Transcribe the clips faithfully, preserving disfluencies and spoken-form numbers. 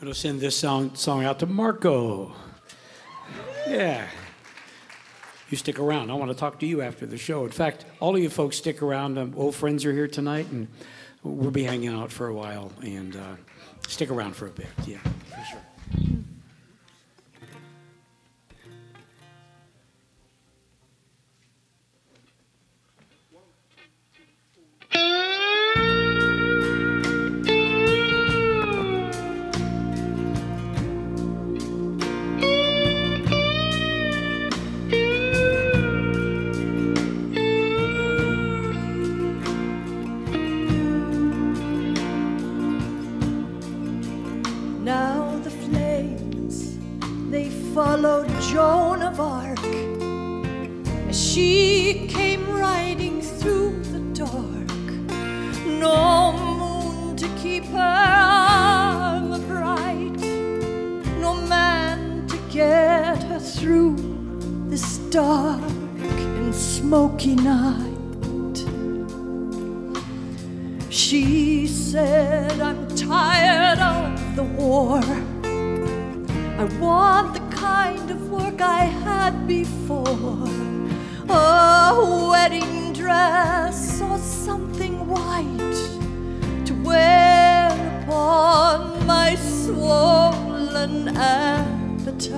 I'm going to send this song, song out to Marco. Yeah. You stick around. I want to talk to you after the show. In fact, all of you folks stick around. Um, old friends are here tonight, and we'll be hanging out for a while. And uh, stick around for a bit. Yeah, for sure. Now the flames, they followed Joan of Arc as she came riding through the dark. No moon to keep her armor bright, no man to get her through this dark and smoky night. She said, I'm tired of the war. I want the kind of work I had before. A wedding dress or something white to wear upon my swollen appetite.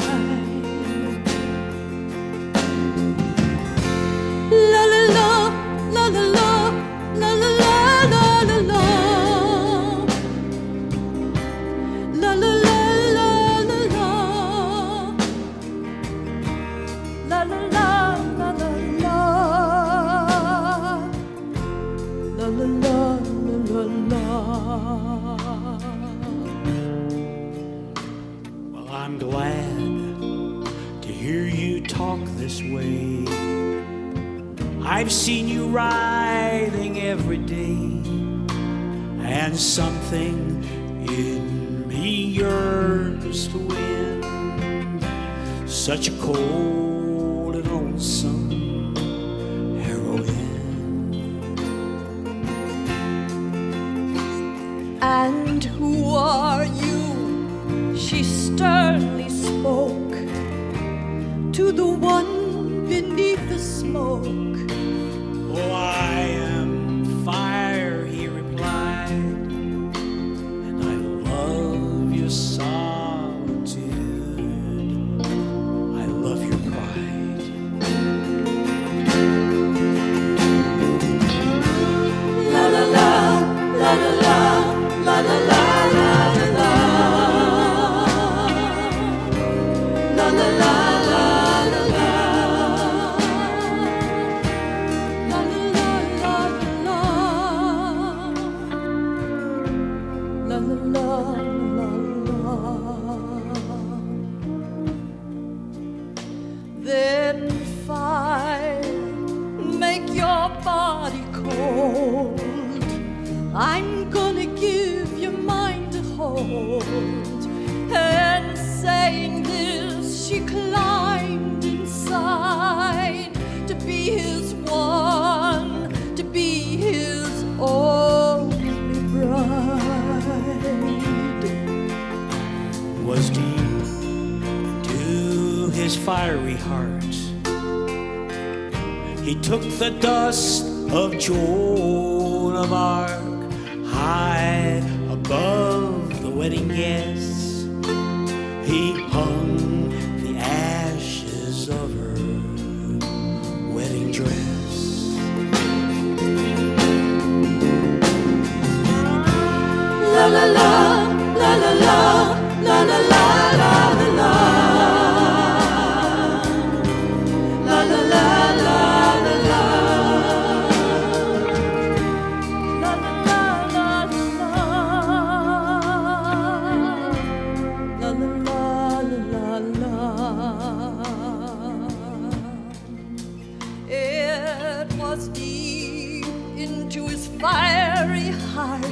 La la la, la la la, la la la. Well, I'm glad to hear you talk this way. I've seen you writhing every day, and something in me yearns to win such a cold and lonesome heroine. And who are you? She sternly spoke to the one beneath the smoke. Oh, I am fire, he replied, and I love your solitude. I love your pride. La la la, la la la, la la la, la la la, la la la. Then fire, make your body cold. I'm gonna give your mind a hold. And saying this, she climbed inside to be his one, to be his only bride. Was deep into his fiery heart. He took the dust of Joan of Arc high above the wedding guests. He hung the ashes of her wedding dress. La la la, la la la, la la la, la la la. La la la, la la la. La la la, la la la. La la la, la la. It was deep into his fiery heart.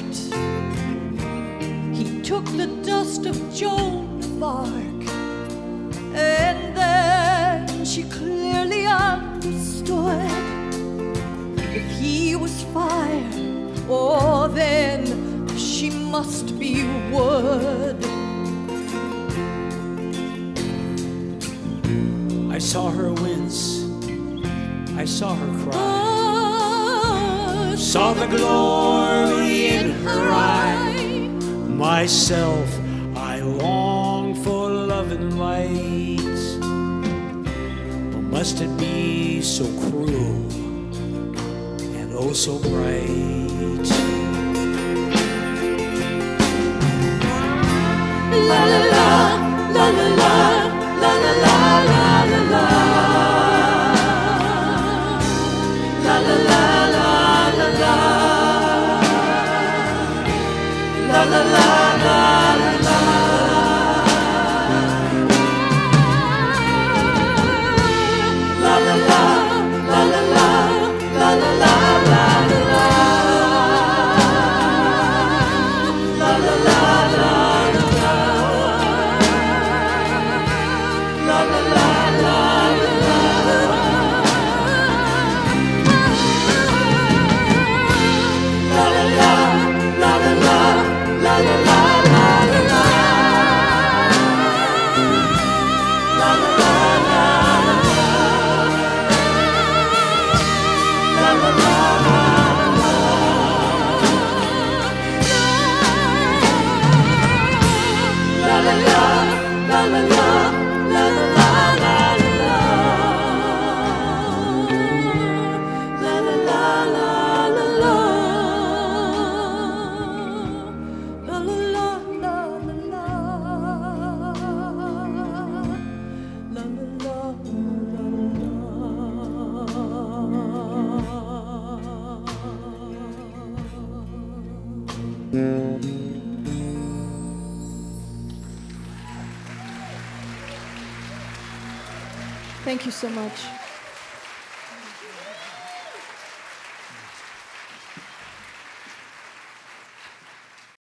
He took the dust of Joan of Arc, and then she clearly understood. If he was fire, oh, then she must must be wood. I saw her wince, I saw her cry, Ah, saw the glory in her eye. Myself, I long for love and light. Or must it be so cruel and oh so bright? La la la, la la la, la la la, la la la, la la la, la la la, la la la, la la la. La la la, la la la, la la la, la la la, la la la, la la la, la la la, la la Thank you so much.